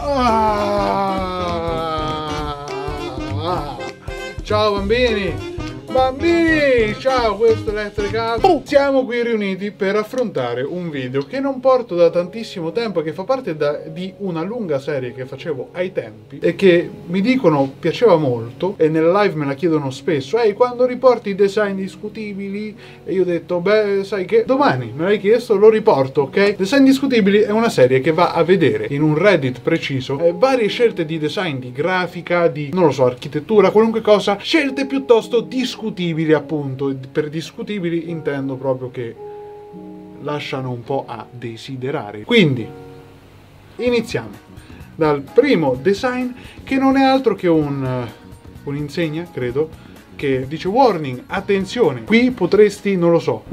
Ciao bambini! Bambini, ciao, questo è Electric House. Siamo qui riuniti per affrontare un video che non porto da tantissimo tempo, che fa parte di una lunga serie che facevo ai tempi e che mi dicono piaceva molto e nella live me la chiedono spesso. Ehi, quando riporti i design discutibili? E io ho detto, beh, sai che domani me l'hai chiesto, lo riporto, ok? Design discutibili è una serie che va a vedere in un Reddit preciso varie scelte di design, di grafica, di, non lo so, architettura, qualunque cosa, scelte piuttosto discutibili, appunto. Per discutibili intendo proprio che lasciano un po' a desiderare. Quindi iniziamo dal primo design, che non è altro che un'insegna, credo, che dice warning, attenzione, qui potresti, non lo so,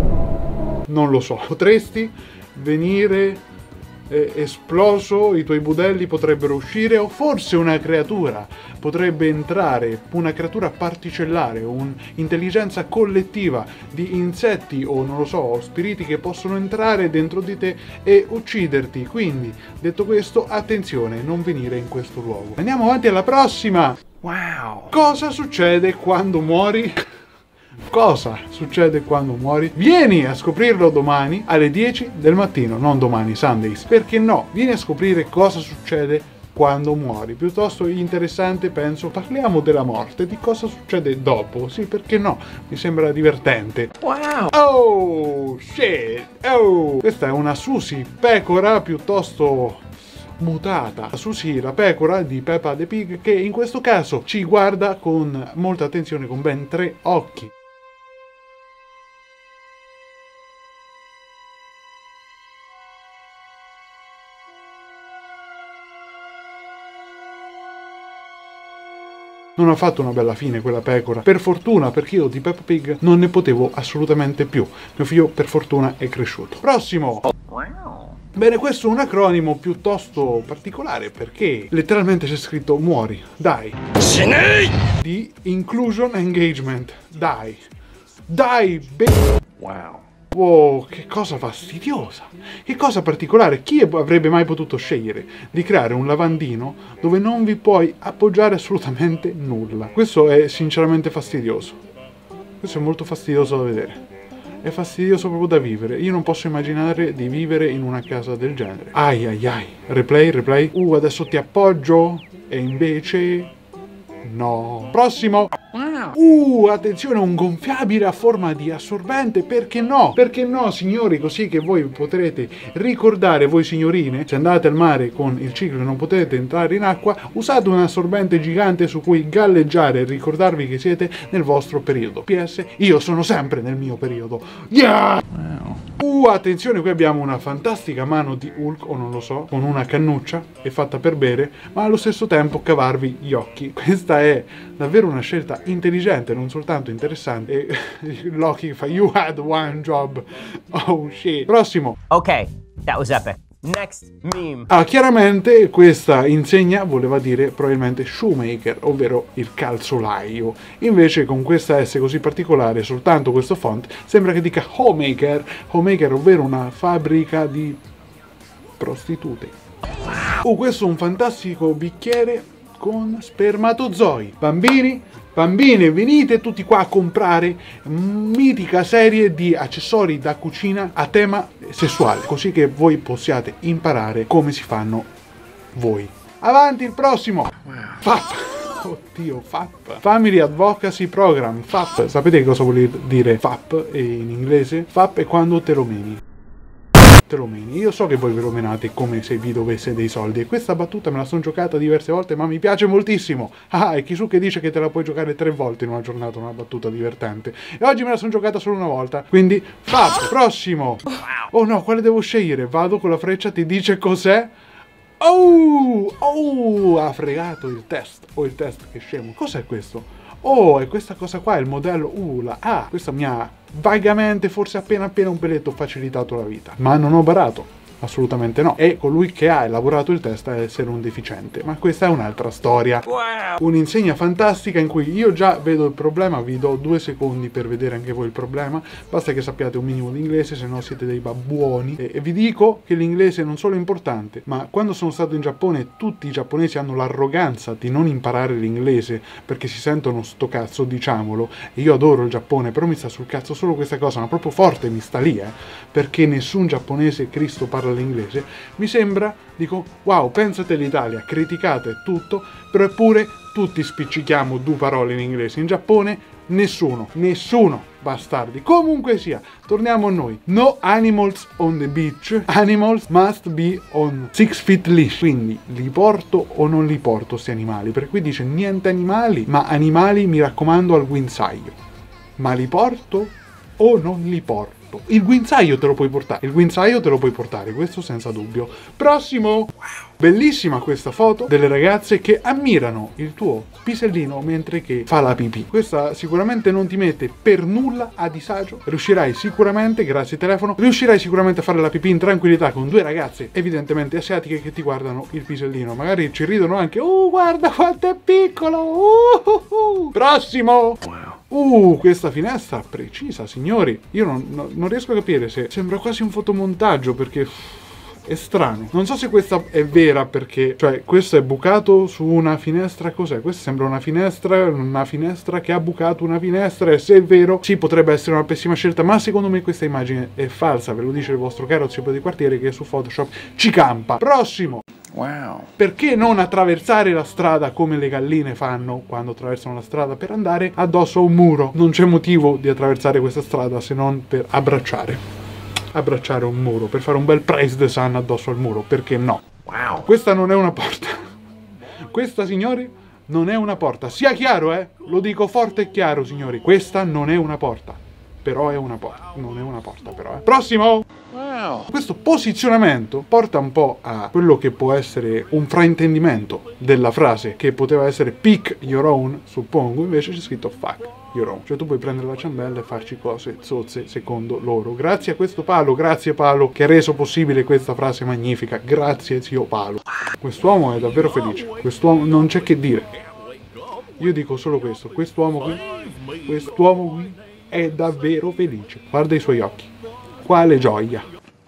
potresti venire esploso, i tuoi budelli potrebbero uscire, o forse una creatura potrebbe entrare, una creatura particellare, un'intelligenza collettiva di insetti o non lo so, spiriti che possono entrare dentro di te e ucciderti. Quindi, detto questo, attenzione, non venire in questo luogo. Andiamo avanti alla prossima. Wow! Cosa succede quando muori? Cosa succede quando muori? Vieni a scoprirlo domani alle 10 del mattino, non domani, Sundays. Perché no? Vieni a scoprire cosa succede quando muori. Piuttosto interessante, penso. Parliamo della morte, di cosa succede dopo. Sì, perché no? Mi sembra divertente. Wow! Oh, shit! Oh! Questa è una Susie pecora piuttosto mutata. Susie la pecora di Peppa the Pig, che in questo caso ci guarda con molta attenzione, con ben 3 occhi. Non ha fatto una bella fine quella pecora, per fortuna, perché io di Peppa Pig non ne potevo assolutamente più. Mio figlio per fortuna è cresciuto. Prossimo! Wow. Bene, questo è un acronimo piuttosto particolare, perché letteralmente c'è scritto muori, dai. Di Inclusion Engagement, dai. Dai, wow. Wow, che cosa fastidiosa, che cosa particolare. Chi avrebbe mai potuto scegliere di creare un lavandino dove non vi puoi appoggiare assolutamente nulla? Questo è sinceramente fastidioso. Questo è molto fastidioso da vedere. È fastidioso proprio da vivere. Io non posso immaginare di vivere in una casa del genere. Ai ai ai. Replay. Adesso ti appoggio. E invece no. Prossimo. Attenzione, un gonfiabile a forma di assorbente, perché no? Perché no, signori, così che voi potrete ricordare, voi signorine, se andate al mare con il ciclo e non potete entrare in acqua, usate un assorbente gigante su cui galleggiare e ricordarvi che siete nel vostro periodo. PS, io sono sempre nel mio periodo. Yeah! Attenzione, qui abbiamo una fantastica mano di Hulk, o non lo so, con una cannuccia, è fatta per bere, ma allo stesso tempo cavarvi gli occhi. Questa è davvero una scelta intelligente, non soltanto interessante. E Loki fa "You had one job". Oh shit. Prossimo. Ok, that was epic. Next meme. Chiaramente questa insegna voleva dire probabilmente shoemaker, ovvero il calzolaio. Invece con questa S così particolare, soltanto questo font, sembra che dica homemaker, ovvero una fabbrica di prostitute. Questo è un fantastico bicchiere con spermatozoi. Bambini, venite tutti qua a comprare mitica serie di accessori da cucina a tema sessuale, così che voi possiate imparare come si fanno voi. Avanti, il prossimo. FAP. Oddio, FAP. Family Advocacy Program, FAP. Sapete cosa vuol dire FAP in inglese? FAP è quando te lo meni. Io so che voi ve lo menate come se vi dovesse dei soldi, e questa battuta me la sono giocata diverse volte, ma mi piace moltissimo. E Kisu che dice che te la puoi giocare 3 volte in una giornata, una battuta divertente, e oggi me la sono giocata solo una volta, quindi FAP. Prossimo. Oh no, quale devo scegliere? Vado con la freccia, ti dice cos'è. Ha fregato il test. Il test, che scemo. Cos'è questo? E questa cosa qua è il modello la A. Questo mi ha vagamente, forse appena un peletto facilitato la vita, ma non ho barato. assolutamente no. E colui che ha elaborato il test a essere un deficiente. Ma questa è un'altra storia. Un'insegna fantastica in cui io già vedo il problema, vi do 2 secondi per vedere anche voi il problema. Basta che sappiate un minimo di inglese, se no siete dei babbuoni. E vi dico che l'inglese non solo è importante, ma quando sono stato in Giappone tutti i giapponesi hanno l'arroganza di non imparare l'inglese perché si sentono sto cazzo, diciamolo. E io adoro il Giappone, però mi sta sul cazzo solo questa cosa, ma proprio forte mi sta lì, perché nessun giapponese Cristo parla l'inglese. Mi sembra, dico, wow, pensate l'Italia, criticate tutto, però eppure tutti spiccichiamo 2 parole in inglese. In Giappone nessuno, bastardi. Comunque sia, torniamo a noi. No animals on the beach, animals must be on 6 feet leash. Quindi li porto o non li porto sti animali? Perché qui dice niente animali, ma animali mi raccomando al guinzaglio. Ma li porto o non li porto? Il guinzaglio te lo puoi portare, questo senza dubbio. Prossimo! Wow. Bellissima questa foto delle ragazze che ammirano il tuo pisellino mentre che fa la pipì. Questa sicuramente non ti mette per nulla a disagio. Riuscirai sicuramente, grazie telefono, a fare la pipì in tranquillità con 2 ragazze evidentemente asiatiche che ti guardano il pisellino. Magari ci ridono anche, guarda quanto è piccolo! Prossimo! Wow. Questa finestra precisa, signori. Io non riesco a capire se sembra quasi un fotomontaggio perché è strano. Non so se questa è vera perché, cioè, questo è bucato su una finestra. Cos'è? Questa sembra una finestra che ha bucato una finestra, e se è vero, sì, potrebbe essere una pessima scelta, ma secondo me questa immagine è falsa. Ve lo dice il vostro caro zio di quartiere che su Photoshop ci campa. Prossimo! Wow. Perché non attraversare la strada come le galline fanno quando attraversano la strada per andare addosso a un muro? Non c'è motivo di attraversare questa strada se non per abbracciare un muro, per fare un bel praise the sun addosso al muro. Perché no? Wow. Questa non è una porta. Questa, signori, non è una porta. Sia chiaro, lo dico forte e chiaro, signori. Questa non è una porta. Però è una porta. Non è una porta, però. Prossimo! Wow. Questo posizionamento porta un po' a quello che può essere un fraintendimento della frase, che poteva essere pick your own, suppongo, invece c'è scritto fuck your own. Cioè tu puoi prendere la ciambella e farci cose zozze secondo loro. Grazie a questo Paolo, grazie Paolo, che ha reso possibile questa frase magnifica. Grazie zio Paolo. Quest'uomo è davvero felice. Quest'uomo non c'è che dire. Io dico solo questo. Quest'uomo qui è davvero felice. Guarda i suoi occhi. Quale gioia!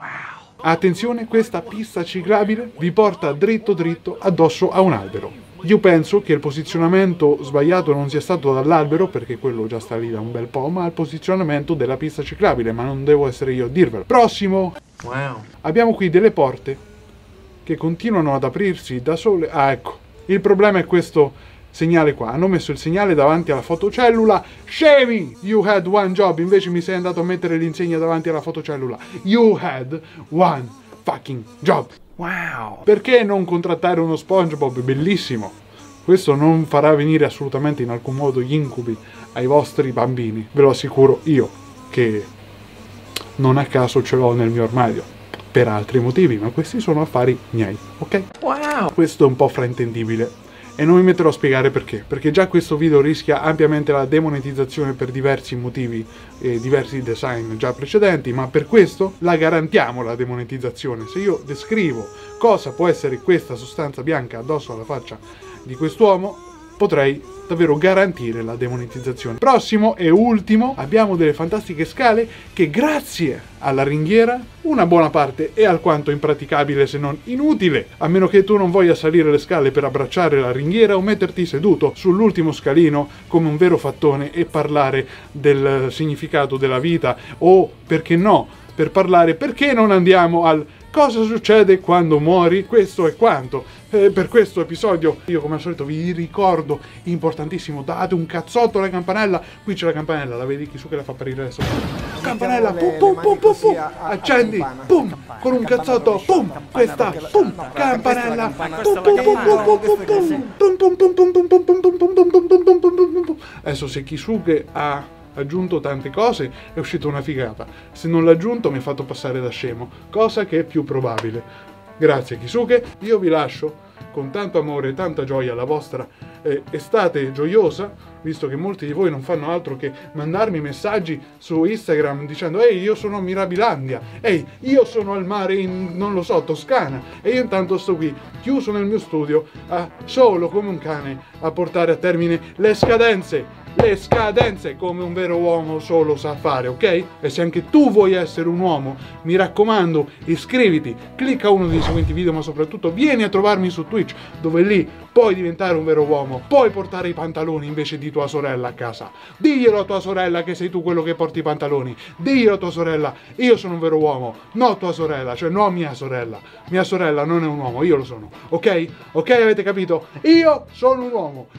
Attenzione, questa pista ciclabile vi porta dritto addosso a un albero. Io penso che il posizionamento sbagliato non sia stato dall'albero, perché quello già sta lì da un bel po', ma il posizionamento della pista ciclabile, ma non devo essere io a dirvelo. Prossimo! Wow. Abbiamo qui delle porte che continuano ad aprirsi da sole. Ah, ecco. Il problema è questo segnale qua. Hanno messo il segnale davanti alla fotocellula. Scemi! You had one job. Invece mi sei andato a mettere l'insegna davanti alla fotocellula. You had one fucking job. Wow! Perché non contrattare uno SpongeBob? Bellissimo. Questo non farà venire assolutamente in alcun modo gli incubi ai vostri bambini. Ve lo assicuro io, che non a caso ce l'ho nel mio armadio. Per altri motivi, ma questi sono affari miei, ok? Wow! Questo è un po' fraintendibile. E non mi metterò a spiegare perché. Perché già questo video rischia ampiamente la demonetizzazione per diversi motivi e diversi design già precedenti, ma per questo la garantiamo la demonetizzazione. Se io descrivo cosa può essere questa sostanza bianca addosso alla faccia di quest'uomo, potrei davvero garantire la demonetizzazione. Prossimo e ultimo, abbiamo delle fantastiche scale che grazie alla ringhiera, una buona parte è alquanto impraticabile se non inutile, a meno che tu non voglia salire le scale per abbracciare la ringhiera o metterti seduto sull'ultimo scalino come un vero fattone e parlare del significato della vita, o perché no, per parlare perché non andiamo al cosa succede quando muori. Questo è quanto per questo episodio. Io come al solito vi ricordo, importantissimo, date un cazzotto alla campanella. Qui c'è la campanella, la vedi chi su che la fa apparire adesso. Campanella, pum pum pum pum pum, accendi, pum, con un cazzotto, pum, questa, pum, campanella, pum pum pum pum pum pum pum pum pum pum pum pum pum pum pum pum. Adesso se Kisuke ha aggiunto tante cose è uscita una figata, se non l'ha aggiunto mi ha fatto passare da scemo, cosa che è più probabile. Grazie Kisuke, io vi lascio con tanto amore e tanta gioia alla vostra estate gioiosa. visto che molti di voi non fanno altro che mandarmi messaggi su Instagram dicendo ehi, io sono a Mirabilandia, ehi, io sono al mare in, non lo so, Toscana, e io intanto sto qui chiuso nel mio studio solo come un cane a portare a termine le scadenze come un vero uomo solo sa fare, ok? E se anche tu vuoi essere un uomo, mi raccomando, iscriviti, clicca uno dei seguenti video, ma soprattutto vieni a trovarmi su Twitch, dove lì puoi diventare un vero uomo, puoi portare i pantaloni invece di tua sorella a casa. Diglielo a tua sorella che sei tu quello che porti i pantaloni, diglielo a tua sorella, io sono un vero uomo, no tua sorella, cioè no mia sorella non è un uomo, io lo sono, ok? Ok, avete capito? Io sono un uomo.